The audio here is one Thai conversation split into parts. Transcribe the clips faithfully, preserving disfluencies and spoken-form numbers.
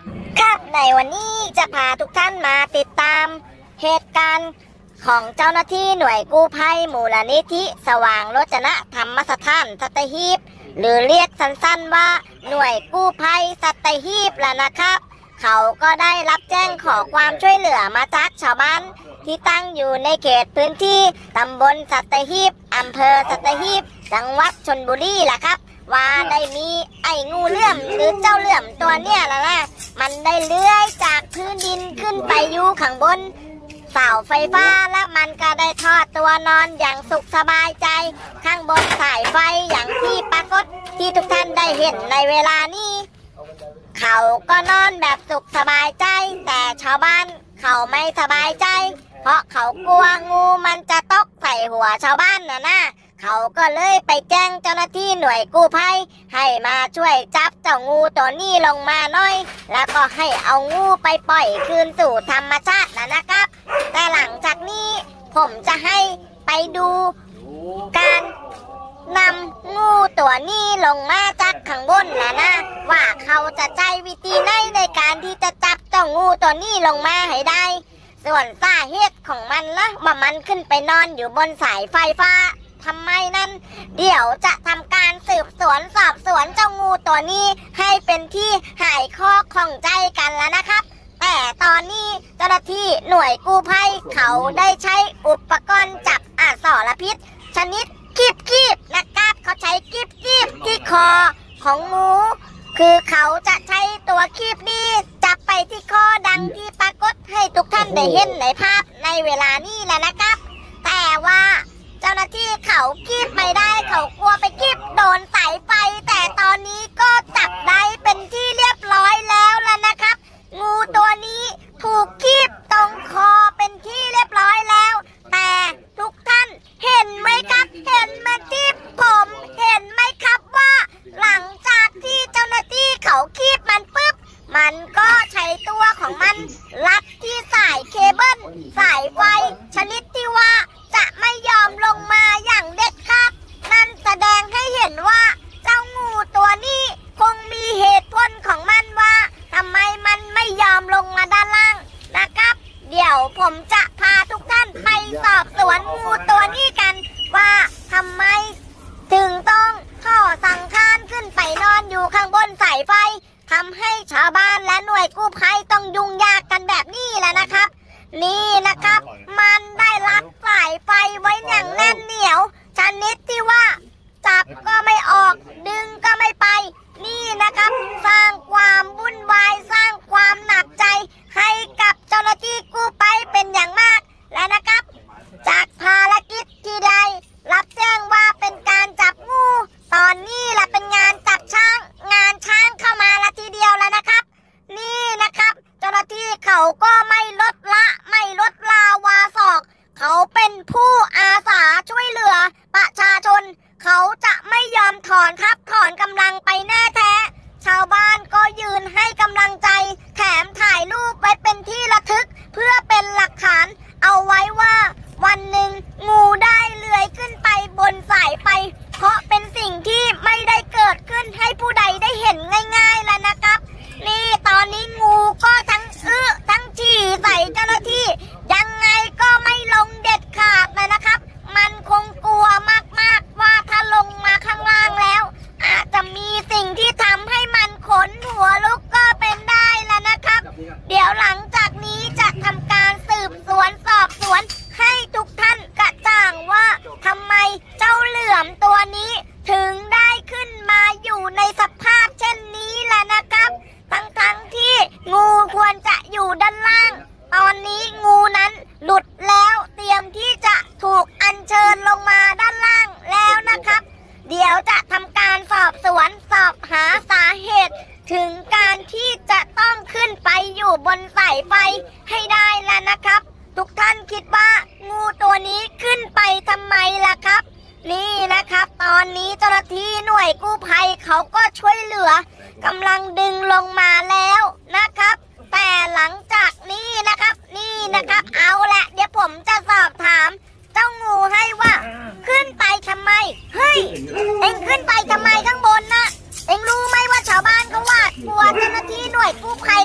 ครับในวันนี้จะพาทุกท่านมาติดตามเหตุการณ์ของเจ้าหน้าที่หน่วยกู้ภัยมูลนิธิสว่างโรจนธรรมสถานสัตหีบหรือเรียกสั้นๆว่าหน่วยกู้ภัยสัตหีบแล้วนะครับเขาก็ได้รับแจ้งขอความช่วยเหลือมาจากชาวบ้านที่ตั้งอยู่ในเขตพื้นที่ตำบลสัตหีบอำเภอสัตหีบจังหวัดชลบุรีล่ะครับว่าได้มีไอ้งูเหลื่อมหรือเจ้าเหลื่อมตัวเนี้ยแล้วนะมันได้เลื้อยจากพื้นดินขึ้นไปอยู่ข้างบนเสาไฟฟ้าและมันก็ได้ทอดตัวนอนอย่างสุขสบายใจข้างบนสายไฟอย่างที่ปรากฏที่ทุกท่านได้เห็นในเวลานี้เขาก็นอนแบบสุขสบายใจแต่ชาวบ้านเขาไม่สบายใจเพราะเขากลัวงูมันจะตกใส่หัวชาวบ้านนะนะเขาก็เลยไปแจ้งเจ้าหน้าที่หน่วยกู้ภัยให้มาช่วยจับเจ้างูตัวนี้ลงมาหน่อยแล้วก็ให้เอางูไปปล่อยคืนสู่ธรรมชาตินะนะครับแต่หลังจากนี้ผมจะให้ไปดูการนำงูตัวนี้ลงมาจากข้างบนนะนะว่าเขาจะใช้วิธีไหนในการที่จะจับเจ้างูตัวนี้ลงมาให้ได้ส่วนสาเหตุของมันละว่ามันขึ้นไปนอนอยู่บนสายไฟฟ้าทำไมนั้นเดี๋ยวจะทำการสืบสวนสอบสวนเจ้างูตัวนี้ให้เป็นที่หายข้อข้องใจกันแล้วนะครับแต่ตอนนี้เจ้าหน้าที่หน่วยกู้ภัยเขาได้ใช้อุปกรณ์จับอสรพิษชนิดกีบกีบนะครับเขาใช้กีบกีบที่คอของงูคือเขาจะใช้ตัวคีบนี้จับไปที่คอดังที่ปรากฏให้ทุกท่านได้เห็นในภาพในเวลานี้แหละนะครับแต่ว่าเจ้าหน้าที่เขาคีบไม่ได้เขากลัวไปคีบโดนสายไฟแต่ตอนนี้ก็จับได้เป็นที่เรียบร้อยแล้วล่ะนะครับงูตัวนี้ถูกคีบตรงคอเป็นที่เรียบร้อยแล้วแต่ทุกท่านเห็นไหมครับเห็นไหมที่ผมเห็นไหมครับว่าหลังจากที่เจ้าหน้าที่เขาคีบมันปุ๊บมันก็ใช้ตัวของมันลัดที่สายเคเบิลสายไฟชนิดที่ว่าจะไม่ยอมลงมาอย่างเด็ดขาดนั่นแสดงให้เห็นว่าเจ้างูตัวนี้คงมีเหตุผลของมันว่าทำไมมันไม่ยอมลงมาด้านล่างนะครับเดี๋ยวผมจะพาทุกท่านไปสอบสวนงูตัวนี้กันว่าทำไมถึงต้องข้อสั่งคานขึ้นไปนอนอยู่ข้างบนสายไฟทำให้ชาวบ้านและหน่วยกู้ภัยต้องยุ่งยากกันแบบนี้แหละนะครับนี่นะครับมันได้รัดสายไฟไว้อย่างแน่นเหนียวชนิดที่ว่าจับก็ไม่ออกดึงก็ไม่ไปนี่นะครับสร้างความวุ่นวายสร้างความหนักใจให้กับเจ้าหน้าที่กู้ภัยเป็นอย่างมากและนะครับจากภารกิจที่ได้รับแจ้งว่าเป็นการจับงูตอนนี้แหละเป็นงานจับช้างงานช้างเข้ามาละทีเดียวแล้วนะครับนี่นะครับเจ้าหน้าที่เขาก็ไม่ลดละไม่ลดลาวาศอกเขาเป็นผู้อาสาช่วยเหลือประชาชนเขาจะไม่ยอมถอนครับถอนกำลังไปแน่แท้ชาวบ้านก็ยืนให้กำลังใจแถมถ่ายรูปไว้เป็นที่ระทึกเพื่อเป็นหลักฐานเอาไว้ว่าวันหนึ่งงูได้เลื้อยขึ้นไปบนสายไฟเพราะเป็นสิ่งที่ไม่ได้เกิดขึ้นให้ผู้ใดได้เห็นง่ายๆแล้วนะครับนี่ตอนนี้งูก็ทั้งอื้อทั้งฉี่ใส่เจ้าหน้าที่ยังไงก็ไม่ลงเด็ดขาดเลยนะครับมันคงกลัวมากๆว่าถ้าลงมาข้างล่างแล้วอาจจะมีสิ่งที่ทำให้มันขนหัวลุกก็เป็นได้แล้วนะครับเดี๋ยวหลังจากนี้จะทำการสืบสวนสอบสวนให้ทุกท่านกระจ่างว่าทำไมเจ้าเหลื่อมตัวนี้ถึงได้ขึ้นมาอยู่ในสภาพเช่นนี้ล่ะนะครับทั้งๆที่งูควรจะอยู่ด้านล่างตอนนี้งูนั้นหลุดแล้วเตรียมที่จะถูกอัญเชิญลงมาด้านล่างแล้วนะครับเดี๋ยวจะทำการสอบสวนสอบหาสาเหตุถึงการที่จะต้องขึ้นไปอยู่บนสายไฟให้ได้แล้วนะครับทุกท่านคิดว่างูตัวนี้ขึ้นไปทำไมล่ะครับนี่นะครับตอนนี้เจ้าหน้าที่หน่วยกู้ภัยเขาก็ช่วยเหลือกำลังดึงลงมาแล้วนะครับแต่หลังจากนี้นะครับนี่นะครับเอาละเดี๋ยวผมจะสอบถามเจ้างูให้ว่าขึ้นไปทำไมเฮ้ยเอ็งขึ้นไปทำไมข้างบนนะเอ็งรู้ไหมว่าชาวบ้านเขาว่ากลัวเจ้าหน้าที่หน่วยกู้ภัยเขา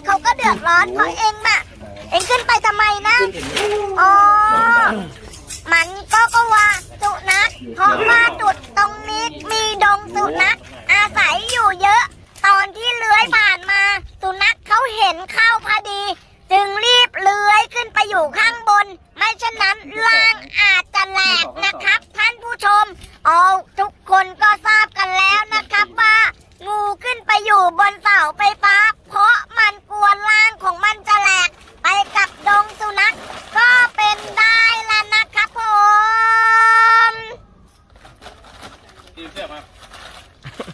อดร้อนเพราะเองน่ะเองขึ้นไปทำไมนะอ๋อมันก็ก็ว่าสุนัขเพราะว่าจุดตรงนี้มีดงสุนัขอาศัยอยู่เยอะตอนที่เลื้อยผ่านมาสุนัขเขาเห็นเข้าพอดีจึงรีบเลื้อยขึ้นไปอยู่ข้างบนไม่เช่นนั้นล่างอาจจะแหลกนะครับท่านผู้ชมโอ